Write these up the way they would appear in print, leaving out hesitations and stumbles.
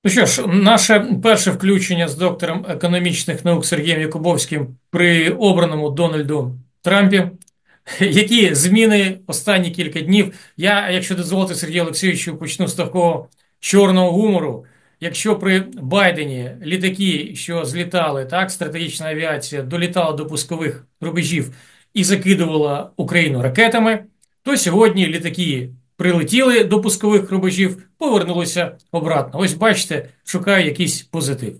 Ну що ж, наше перше включення з доктором економічних наук Сергієм Якубовським при обраному Дональду Трампі. Які зміни останні кілька днів? Я, якщо дозволите, Сергію Олексійовичу, почну з такого чорного гумору. Якщо при Байдені літаки, що злітали, так, стратегічна авіація, долітала до пускових рубежів і закидувала Україну ракетами, то сьогодні літаки прилетіли до пускових рубежів, повернулися обратно. Ось бачите, шукаю якийсь позитив.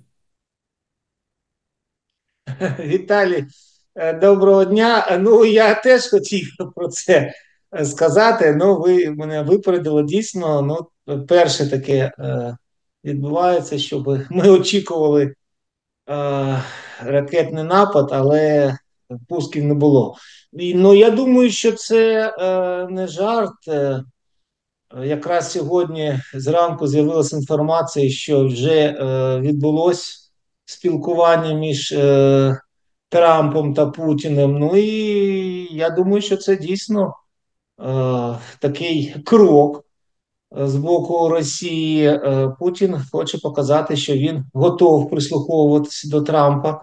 Віталій, доброго дня. Ну, я теж хотів про це сказати. Ну, ви мене випередили. Дійсно, ну, перше таке відбувається, щоб ми очікували ракетний напад, але пусків не було. Ну, я думаю, що це не жарт. Якраз сьогодні зранку з'явилася інформація, що вже відбулось спілкування між Трампом та Путіним. Ну і я думаю, що це дійсно такий крок з боку Росії. Путін хоче показати, що він готов прислуховуватися до Трампа.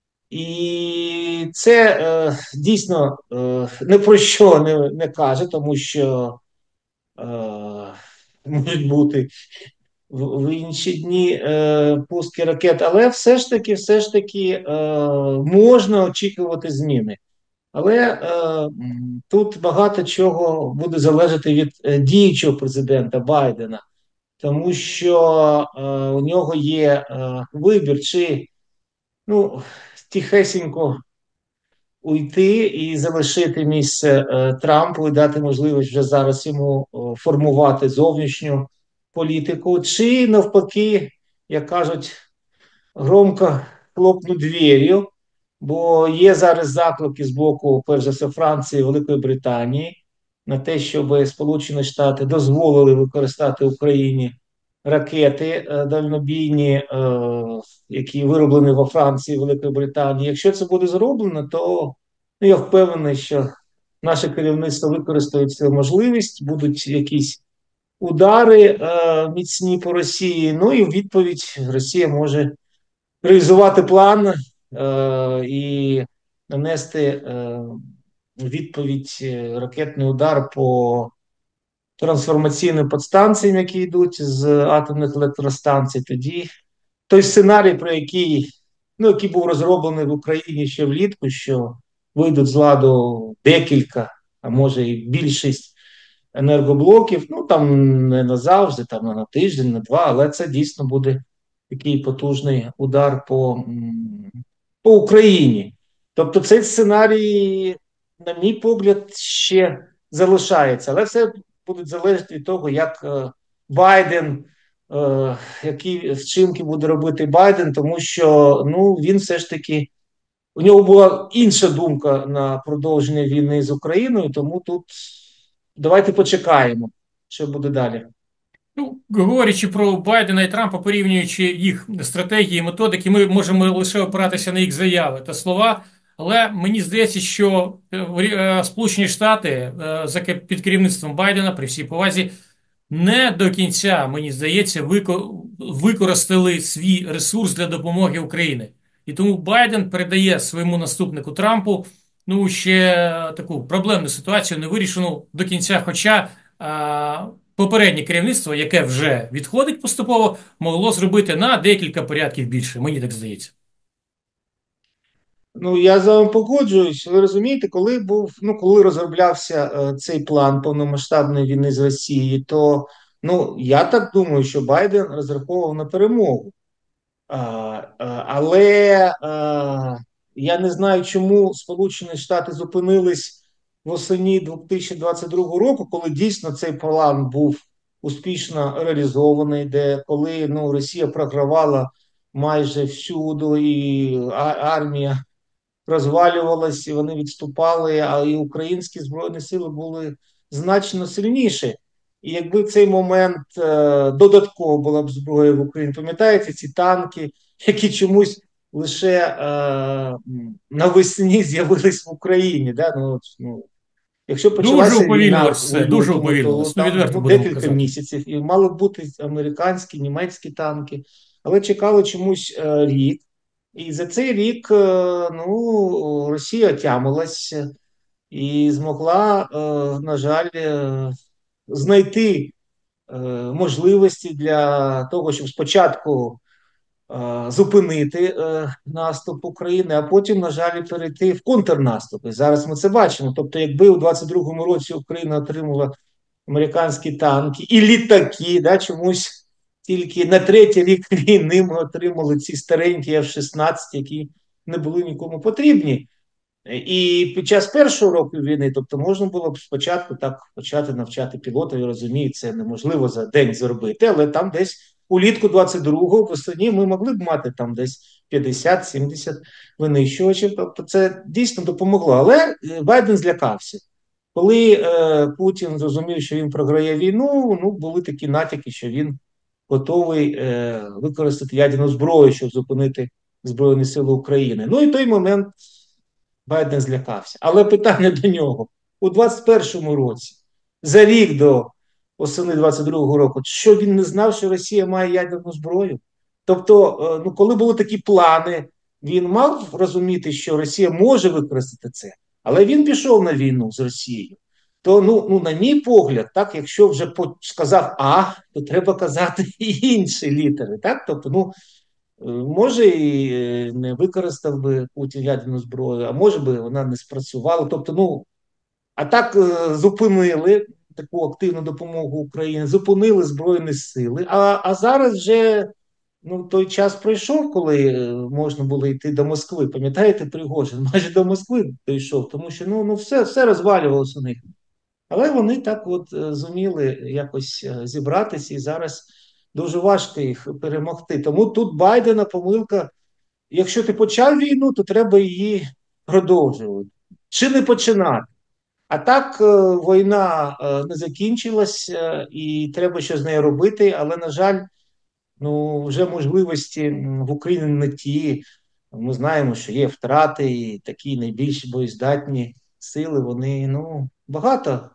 І це дійсно не про що не каже, тому що е, можуть бути в інші дні пуски ракет, але все ж таки можна очікувати зміни. Але тут багато чого буде залежати від діючого президента Байдена, тому що у нього є вибір, чи ну, тихесенько уйти і залишити місце Трампу і дати можливість вже зараз йому формувати зовнішню політику, чи навпаки, як кажуть, громко хлопнуть дверью, бо є зараз заклики з боку, перш за все, Франції і Великої Британії на те, щоб Сполучені Штати дозволили використати Україні ракети дальнобійні, які вироблені во Франції і Великої Британії. Якщо це буде зроблено, то ну, я впевнений, що наше керівництво використає цю можливість, будуть якісь удари міцні по Росії. Ну і в відповідь Росія може реалізувати план і нанести відповідь ракетний удар по трансформаційним підстанціям, які йдуть з атомних електростанцій. Тоді той сценарій, про який, ну, який був розроблений в Україні ще влітку, що вийдуть з ладу декілька, а може і більшість енергоблоків, ну там не назавжди, там на тиждень, на два, але це дійсно буде такий потужний удар по Україні. Тобто цей сценарій, на мій погляд, ще залишається, але все буде залежати від того, як Байден, які вчинки буде робити Байден, тому що ну, він все ж таки, у нього була інша думка на продовження війни з Україною, тому тут давайте почекаємо, що буде далі. Ну, говорячи про Байдена і Трампа, порівнюючи їх стратегії, методики, ми можемо лише опиратися на їх заяви та слова. Але мені здається, що Сполучені Штати під керівництвом Байдена, при всій повазі, не до кінця, мені здається, використали свій ресурс для допомоги Україні. І тому Байден передає своєму наступнику Трампу ну, ще таку проблемну ситуацію, не вирішену до кінця. Хоча попереднє керівництво, яке вже відходить поступово, могло зробити на декілька порядків більше. Мені так здається. Ну, я з вами погоджуюсь. Ви розумієте, коли розроблявся цей план повномасштабної війни з Росією, то ну я так думаю, що Байден розраховував на перемогу. Але я не знаю, чому Сполучені Штати зупинились восені 2022 року, коли дійсно цей план був успішно реалізований, де коли ну, Росія програвала майже всюди, і армія розвалювалась, і вони відступали, а і українські збройні сили були значно сильніші. І якби в цей момент додатково була б зброя в Україні, пам'ятаєте, ці танки, які чомусь лише навесні з'явились в Україні. Да? Ну, Якщо Дуже почалася війна уповільнилось у все, дуже лютому, то уповільнилось. Ну, там відверто будемо декілька казати. місяців, і мали б бути американські, німецькі танки, але чекали чомусь рік. І за цей рік ну, Росія отямилась і змогла, на жаль, знайти можливості для того, щоб спочатку зупинити наступ України, а потім, на жаль, перейти в контрнаступ. І зараз ми це бачимо. Тобто, якби у 22-му році Україна отримала американські танки і літаки, да, чомусь тільки на третій рік війни ми отримали ці старенькі F-16, які не були нікому потрібні. І під час першого року війни, тобто, можна було б спочатку так почати навчати пілотів, я розумію, це неможливо за день зробити, але там десь улітку 22-го восені ми могли б мати там десь 50-70 винищувачів. Тобто це дійсно допомогло. Але Байден злякався. Коли Путін зрозумів, що він програє війну, ну були такі натяки, що він готовий використати ядерну зброю, щоб зупинити Збройні Сили України. Ну і той момент Байден злякався. Але питання до нього у 21-му році, за рік до осени 22-го року, що він не знав, що Росія має ядерну зброю? Тобто, ну, коли були такі плани, він мав розуміти, що Росія може використати це, але він пішов на війну з Росією. То, ну, на мій погляд, так, якщо вже сказав А, то треба казати і інші літери. Так? Тобто, ну, може, і не використав би Путін ядерну зброю, а може би вона не спрацювала. Тобто, ну, а так зупинили таку активну допомогу Україні, зупинили Збройні Сили. А зараз вже ну, той час пройшов, коли можна було йти до Москви. Пам'ятаєте, Пригожин майже до Москви дійшов, тому що ну все розвалювалося у них. Але вони так от зуміли якось зібратися і зараз дуже важко їх перемогти. Тому тут Байдена помилка. Якщо ти почав війну, то треба її продовжувати. Чи не починати? А так війна не закінчилась і треба щось з нею робити, але, на жаль, ну, вже можливості в Україні не ті. Ми знаємо, що є втрати, і такі найбільш боєздатні сили, вони ну, багато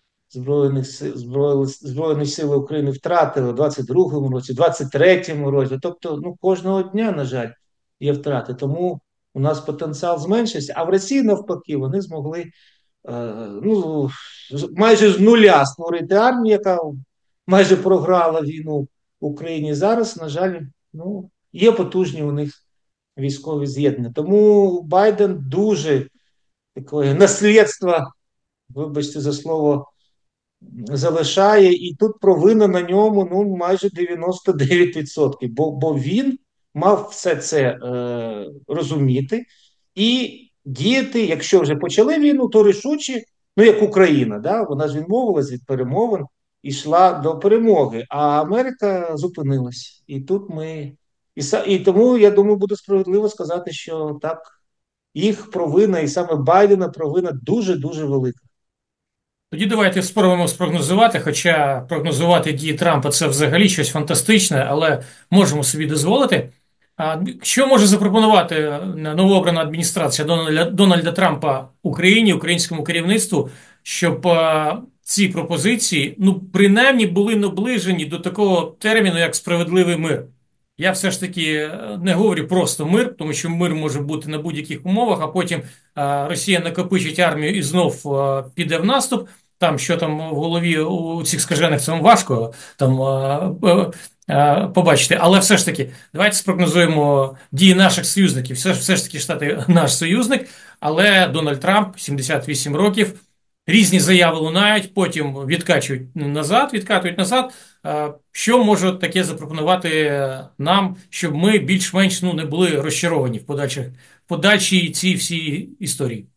Збройних сил України втратили у 22-му році, 23-му році. Тобто, ну, кожного дня, на жаль, є втрати. Тому у нас потенціал зменшився, а в Росії навпаки вони змогли ну, майже з нуля створити армію, яка майже програла війну в Україні. Зараз, на жаль, ну, є потужні у них військові з'єднання. Тому Байден дуже таке наслідство, вибачте за слово, залишає, і тут провина на ньому ну, майже 99%, бо він мав все це розуміти і діяти, якщо вже почали війну, то рішуче, ну як Україна, да? Вона ж відмовилась від перемовин і йшла до перемоги, а Америка зупинилась. І тут ми. І тому, я думаю, буде справедливо сказати, що так, їх провина, і саме Байдена провина дуже-дуже велика. Тоді давайте спробуємо спрогнозувати, хоча прогнозувати дії Трампа це взагалі щось фантастичне, але можемо собі дозволити. А що може запропонувати новообрана адміністрація Дональда Трампа Україні, українському керівництву, щоб ці пропозиції, ну, принаймні, були наближені до такого терміну, як справедливий мир? Я все ж таки не говорю просто мир, тому що мир може бути на будь-яких умовах, а потім Росія накопичить армію і знов піде в наступ. Там, що там в голові у цих скажених, це важко там побачити. Але все ж таки, давайте спрогнозуємо дії наших союзників. Все ж таки, Штати наш союзник, але Дональд Трамп, 78 років, різні заяви лунають, потім відкатують назад. Що може таке запропонувати нам, щоб ми більш-менш ну, не були розчаровані в подальшій цій всій історії?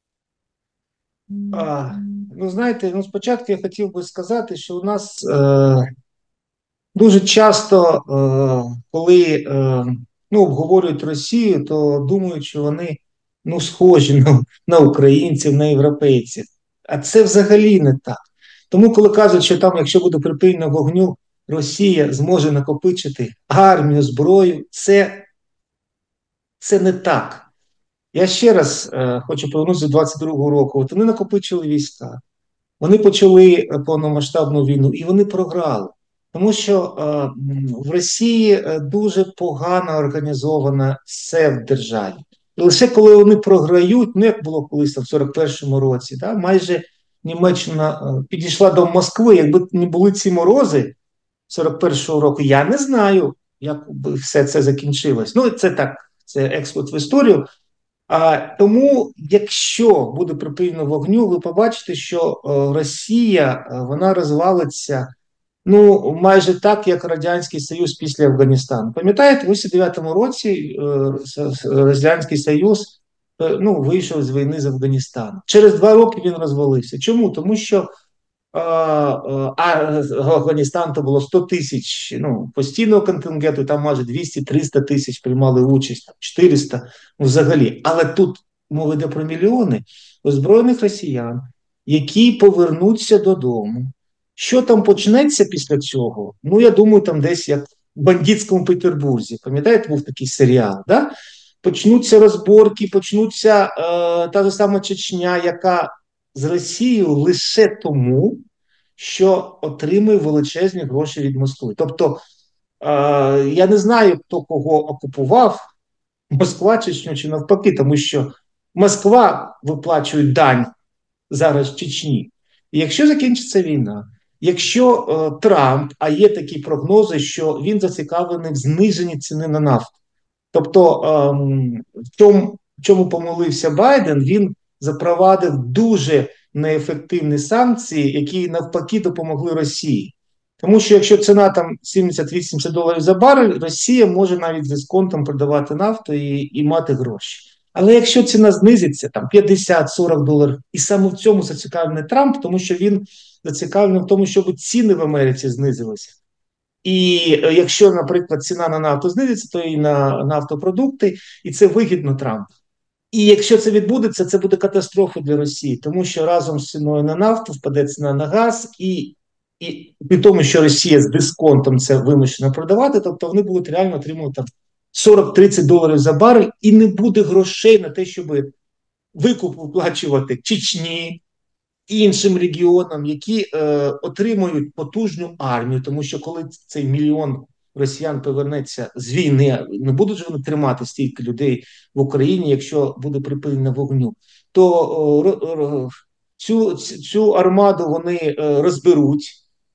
А, ну, знаєте, ну, спочатку я хотів би сказати, що у нас дуже часто, коли ну, обговорюють Росію, то думають, що вони ну, схожі на українців, на європейців. А це взагалі не так. Тому, коли кажуть, що там, якщо буде припинення вогню, Росія зможе накопичити армію, зброю, це не так. Я ще раз хочу повернутися до 22-го року. От вони накопичили війська. Вони почали повномасштабну війну і вони програли. Тому що в Росії дуже погано організовано все в державі. І лише коли вони програють, ну як було колись там в 41-му році, да, майже Німеччина підійшла до Москви, якби не були ці морози 41-го року, я не знаю, як би все це закінчилось. Ну, це так, це експорт в історію. Тому, якщо буде припинено вогню, ви побачите, що Росія вона розвалиться ну майже так, як Радянський Союз після Афганістану. Пам'ятаєте, в 89-му році Радянський Союз ну, вийшов з війни з Афганістану. Через 2 роки він розвалився. Чому? Тому що Афганістан то було 100 тисяч ну, постійного контингенту, там майже 200-300 тисяч приймали участь, 400 ну, взагалі. Але тут мова йде про мільйони озброєних росіян, які повернуться додому. Що там почнеться після цього? Ну, я думаю, там десь як в бандитському Петербурзі. Пам'ятаєте, був такий серіал, да? Почнуться розборки, почнуться та ж сама Чечня, яка з Росією лише тому, що отримує величезні гроші від Москви. Тобто, я не знаю, хто кого окупував, Москва Чечню чи навпаки, тому що Москва виплачує дань зараз Чечні. І якщо закінчиться війна, якщо Трамп, а є такі прогнози, що він зацікавлений в зниженні ціни на нафту. Тобто, в чому помилився Байден, він запровадив дуже неефективні санкції, які навпаки допомогли Росії. Тому що якщо ціна там 70-80 доларів за барель, Росія може навіть з дисконтом продавати нафту і мати гроші. Але якщо ціна знизиться там 50-40 доларів, і саме в цьому зацікавлений Трамп, тому що він зацікавлений в тому, щоб ціни в Америці знизилися. І якщо, наприклад, ціна на нафту знизиться, то і на нафтопродукти, і це вигідно Трампу. І якщо це відбудеться, це буде катастрофа для Росії, тому що разом з ціною на нафту впаде ціна на газ, і при тому, що Росія з дисконтом це вимушена продавати, тобто вони будуть реально отримувати там 40-30 доларів за барель, і не буде грошей на те, щоб викуп виплачувати Чечні, іншим регіонам, які отримують потужну армію, тому що коли цей мільйон росіян повернеться з війни, не будуть же вони тримати стільки людей в Україні, якщо буде припинення вогню, то цю армаду вони розберуть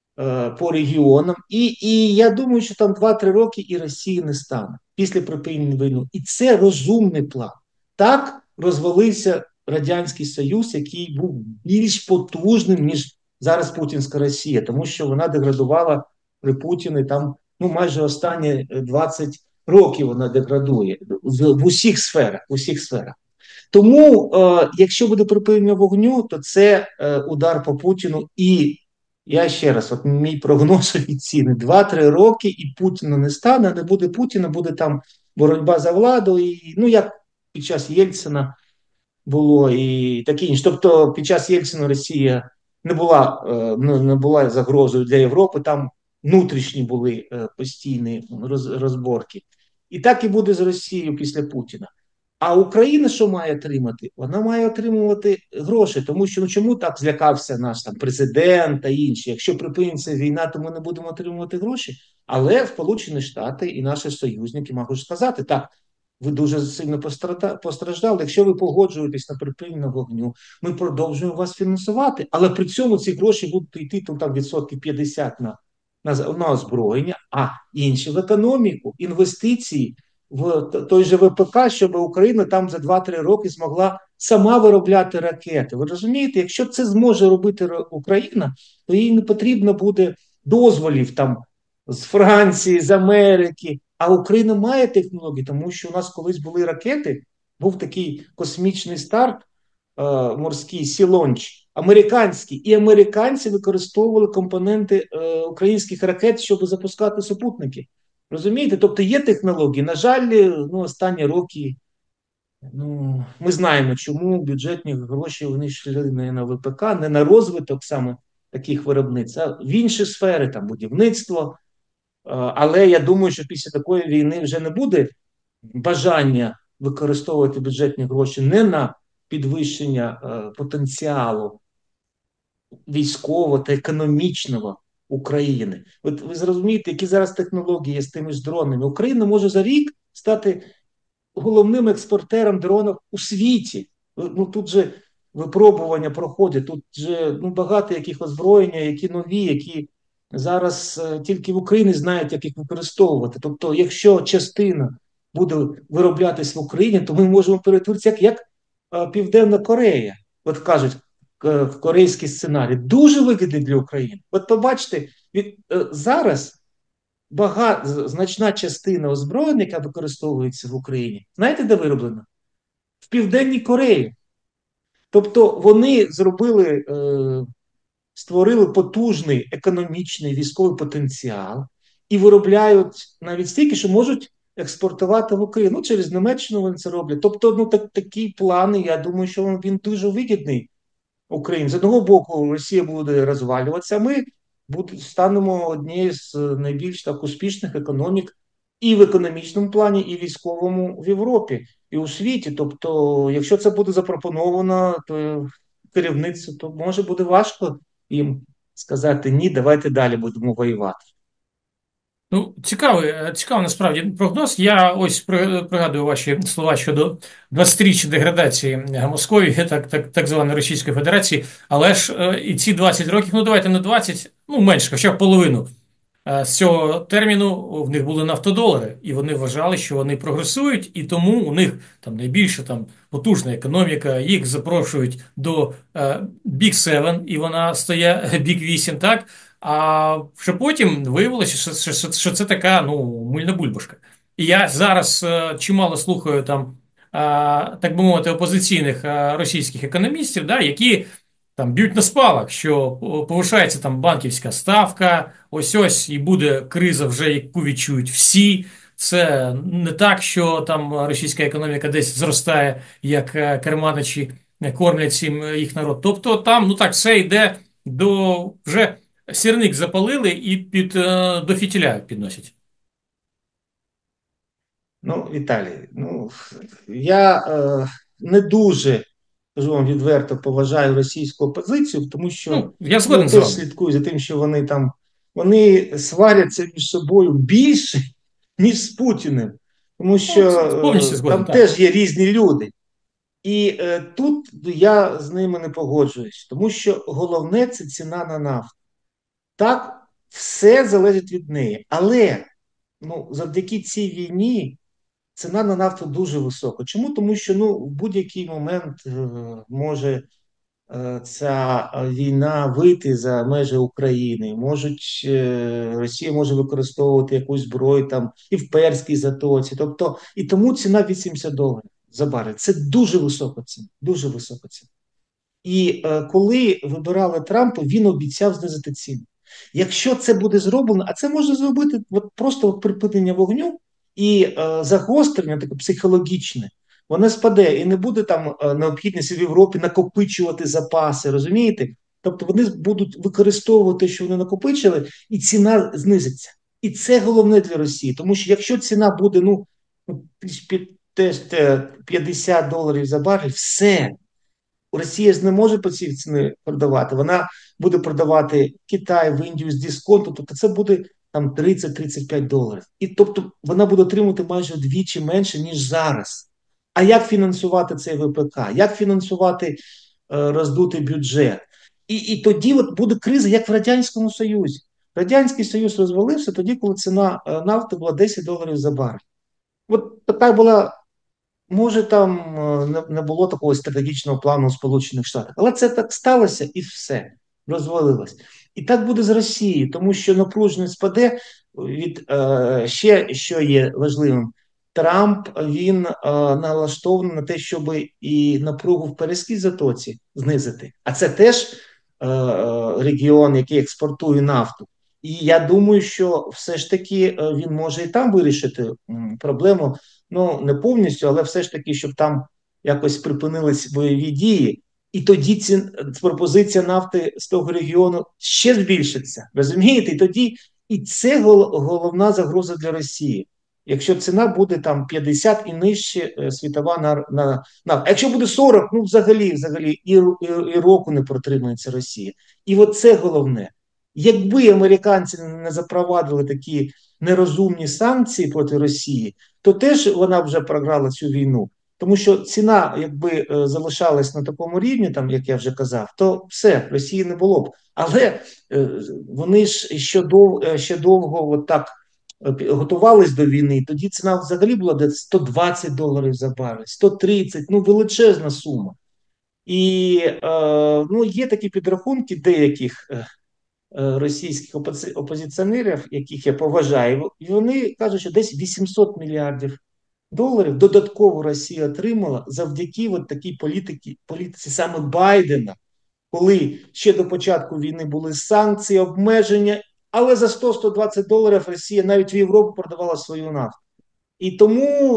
по регіонам, і я думаю, що там 2-3 роки і Росії не стане після припинення війни. І це розумний план. Так розвалився Радянський Союз, який був більш потужним, ніж зараз Путінська Росія, тому що вона деградувала при Путіні там ну майже останні 20 років вона деградує в усіх сферах. В усіх сферах. Тому, якщо буде припинення вогню, то це удар по Путіну. І я ще раз, от мій прогноз офіційний, 2-3 роки і Путіна не стане, не буде Путіна, буде там боротьба за владу, і ну як під час Єльцина було і таке інше. Тобто під час Єльцина Росія не була загрозою для Європи, там внутрішні були постійні розборки. І так і буде з Росією після Путіна. А Україна що має отримати? Вона має отримувати гроші, тому що ну чому так злякався наш там президент та інші? Якщо припиниться війна, то ми не будемо отримувати гроші. Але Сполучені Штати і наші союзники можуть сказати, так, ви дуже сильно постраждали. Якщо ви погоджуєтесь на припинення вогню, ми продовжуємо вас фінансувати. Але при цьому ці гроші будуть йти там відсотків 50 на озброєння, а інші в економіку, інвестиції в той же ВПК, щоб Україна там за 2-3 роки змогла сама виробляти ракети. Ви розумієте, якщо це зможе робити Україна, то їй не потрібно буде дозволів там з Франції, з Америки. А Україна має технології, тому що у нас колись були ракети, був такий космічний старт морський Сілонч, американський, і американці використовували компоненти українських ракет, щоб запускати супутники. Розумієте? Тобто є технології. На жаль, ну, останні роки ну, ми знаємо, чому бюджетні гроші вони йшли не на ВПК, не на розвиток саме таких виробництв, а в інші сфери, там будівництво. Але я думаю, що після такої війни вже не буде бажання використовувати бюджетні гроші не на підвищення потенціалу військового та економічного України. От ви зрозумієте, які зараз технології є з тими ж дронами. Україна може за рік стати головним експортером дронів у світі. Ну тут же випробування проходять, тут же багато яких озброєння, які нові, які зараз тільки в Україні знають, як їх використовувати. Тобто, якщо частина буде вироблятись в Україні, то ми можемо перетворитися як Південна Корея. От кажуть, корейський сценарій дуже вигідний для України. От побачите, зараз значна частина озброєння, яка використовується в Україні, знаєте, де вироблена? В Південній Кореї. Тобто вони створили потужний економічний військовий потенціал і виробляють навіть стільки, що можуть експортувати в Україну. Ну, через Німеччину вони це роблять. Тобто, такий план, я думаю, що він дуже вигідний Україні. З одного боку, Росія буде розвалюватися, а ми станемо однією з найбільш так успішних економік і в економічному плані, і військовому в Європі, і у світі. Тобто, якщо це буде запропоновано, то керівництву, то може буде важко їм сказати ні, давайте далі будемо воювати. Ну, цікавий насправді прогноз. Я ось пригадую ваші слова щодо 20-річчя деградації Московії, так званої Російської Федерації, але ж і ці 20 років, ну давайте не 20, ну менше, хоча б половину з цього терміну в них були нафтодолари, і вони вважали, що вони прогресують, і тому у них там найбільша потужна економіка, їх запрошують до Big 7, і вона стає Big 8, так? А вже потім виявилося, що це така мильна бульбашка. І я зараз чимало слухаю так би мовити, опозиційних російських економістів, да, які б'ють на спалах, що повишається банківська ставка, ось і буде криза, вже яку відчують всі. Це не так, що російська економіка десь зростає, як керманичі кормлять цим їх народ. Тобто все йде до вже сірник запалили і до фітіля підносять. Ну, Віталій, я не дуже, кажу вам відверто, поважаю російську опозицію, тому що Я я згоден з теж вами. слідкую за тим, що вони сваряться між собою більше, ніж з Путіним. Тому що Це повністю згоден, там так. теж є різні люди. І тут я з ними не погоджуюсь, тому що головне це ціна на нафту. Так, все залежить від неї. Але завдяки цій війні ціна на нафту дуже висока. Чому? Тому що в будь-який момент може ця війна вийти за межі України. Росія може використовувати якусь зброю і в Перській затоці. Тобто, і тому ціна $80 за барель. Це дуже висока ціна. Дуже висока ціна. І коли вибирали Трампа, він обіцяв знизити ціну. Якщо це буде зроблено, а це можна зробити просто припинення вогню і загострення таке психологічне, воно спаде і не буде необхідності в Європі накопичувати запаси, розумієте? Тобто вони будуть використовувати, що вони накопичили, і ціна знизиться. І це головне для Росії, тому що якщо ціна буде $50 за барель, все. Росія ж не може по цій ціні продавати. Вона буде продавати Китай, в Індію з дисконту, тобто це буде $30-35. І тобто вона буде отримувати майже вдвічі менше, ніж зараз. А як фінансувати цей ВПК? Як фінансувати роздутий бюджет? І тоді буде криза, як в Радянському Союзі. Радянський Союз розвалився тоді, коли ціна нафти була $10 за барель. От така була. Може, там не було такого стратегічного плану у Сполучених Штатах, але це так сталося і все, розвалилось. І так буде з Росією, тому що напруженість спаде ще, що є важливим, Трамп, він налаштований на те, щоб і напругу в Перській затоці знизити. А це теж регіон, який експортує нафту. І я думаю, що все ж таки він може і там вирішити проблему. Не повністю, але все ж таки, щоб там якось припинились бойові дії, і тоді пропозиція нафти з того регіону ще збільшиться. Розумієте? І це головна загроза для Росії. Якщо ціна буде там 50 і нижче світова на. А якщо буде 40, ну взагалі і року не протримається Росія. І от це головне. Якби американці не запровадили такі нерозумні санкції проти Росії, то теж вона вже програла цю війну. Тому що ціна, якби залишалась на такому рівні, там, як я вже казав, то все, Росії не було б. Але вони ж ще довго от так готувались до війни, тоді ціна взагалі була десь $120 за барель, 130, ну величезна сума. І ну, є такі підрахунки деяких російських опозиціонерів, яких я поважаю, і вони кажуть, що десь 800 мільярдів доларів додатково Росія отримала завдяки от такій політиці саме Байдена, коли ще до початку війни були санкції, обмеження, але за 100-120 доларів Росія навіть в Європу продавала свою нафту. І тому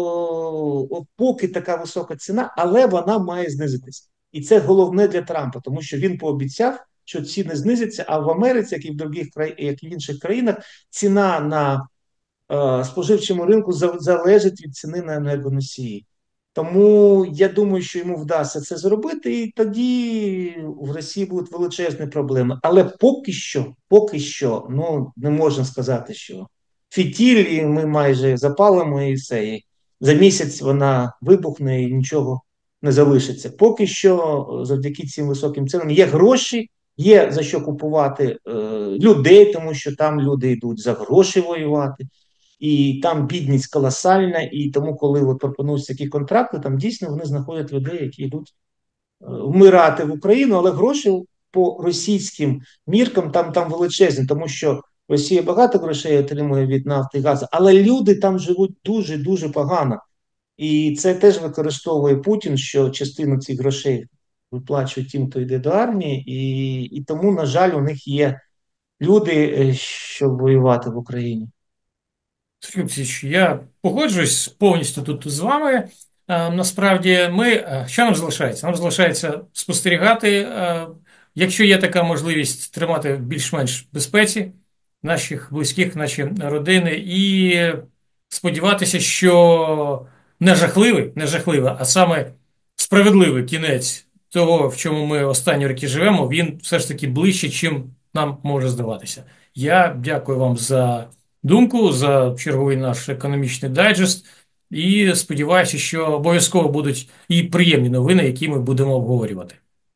поки така висока ціна, але вона має знизитися. І це головне для Трампа, тому що він пообіцяв, що ціни знизяться, а в Америці, як і в як і в інших країнах, ціна на споживчому ринку залежить від ціни на енергоносії. Тому я думаю, що йому вдасться це зробити, і тоді в Росії будуть величезні проблеми. Але поки що, ну не можна сказати, що фітіль, і ми майже запалимо і все. І за місяць вона вибухне і нічого не залишиться. Поки що, завдяки цим високим цінам, є гроші, є за що купувати людей, тому що там люди йдуть за гроші воювати. І там бідність колосальна, і тому, коли от пропонуються такі контракти, там дійсно вони знаходять людей, які йдуть вмирати в Україну, але гроші по російським міркам там величезні, тому що Росія багато грошей отримує від нафти і газу, але люди там живуть дуже-дуже погано. І це теж використовує Путін, що частину цих грошей виплачують тим, хто йде до армії, і тому, на жаль, у них є люди, щоб воювати в Україні. Сергій Олексійович, я погоджуюсь повністю тут з вами. Насправді, що нам залишається? Нам залишається спостерігати, якщо є така можливість тримати в більш-менш безпеці наших близьких, наші родини, і сподіватися, що не жахливий, а саме справедливий кінець того, в чому ми останні роки живемо, він все ж таки ближче, чим нам може здаватися. Я дякую вам за думку, за черговий наш економічний дайджест. І сподіваюся, що обов'язково будуть і приємні новини, які ми будемо обговорювати.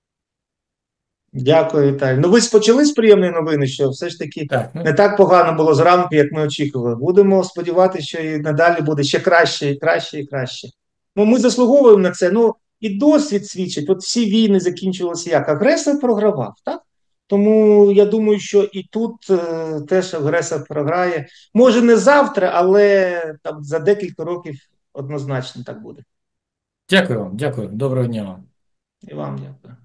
Дякую, Віталій. Ну, ви почали з приємної новини, що все ж таки Так, не так погано було зранку, як ми очікували. Будемо сподіватися, що і надалі буде ще краще, і краще, і краще. Ну, ми заслуговуємо на це. Ну, і досвід свідчить. От всі війни закінчувалися як? Агресор програвав, так? Тому я думаю, що і тут теж агресор програє. Може, не завтра, але там за декілька років однозначно так буде. дякую вам, дякую. Доброго дня вам. І вам дякую.